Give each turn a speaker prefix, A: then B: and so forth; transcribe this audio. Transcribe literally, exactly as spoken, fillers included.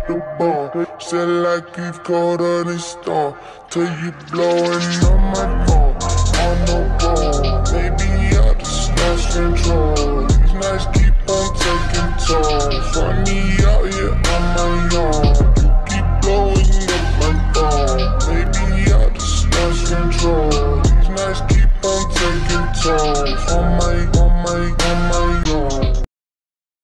A: the bar. Said like you've caught on a star. Till you blowing on my phone. On the road, maybe I just lost control. These nights keep on taking tolls. Find me out here on my own. You keep blowing up my phone. Maybe I just lost control. These nights keep on taking tolls. On my, on my, on my